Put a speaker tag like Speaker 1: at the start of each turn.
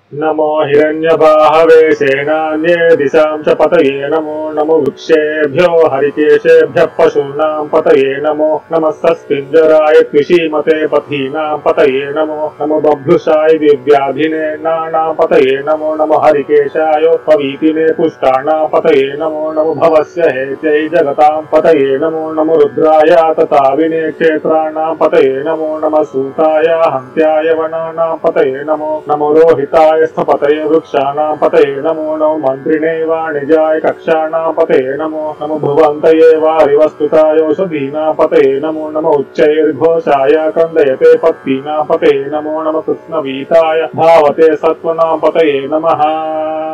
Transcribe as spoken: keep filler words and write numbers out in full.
Speaker 1: नमो हिरण्यबाहवे सेनान्ये दिशां च पतये नमो नमो वृक्षेभ्यो हरिकेशेभ्यः पशूनां पतये नमो नमः सस्पिञ्जराय कृषिमते पथीनां पतये नमो नमो बभ्रुषाय दिव्याभिनेनानां पतये नमो नमो हरिकेशाय पवीतिने पुष्टानां पतये नमो नमो भवस्य हेत्यै जगतां पतये नमो नमो रुद्राय तताविने क्षेत्राणां पतये नमो नमः सूताय हन्त्याय वनानां पतये नमो नमो रोहिताय स्थपतये वृक्षाणां पतये नमो नमो मन्त्रिणे वाणिजाय कक्षाणां पतये नमो नमो भुवन्तये वारिवस्तुताय औषधीनां पतये नमो नमो उच्चैर्घोषाय कन्दयते पत्तीनां पतये नमो नमो कृष्णवीताय धावते सत्त्वनां पतये नमः।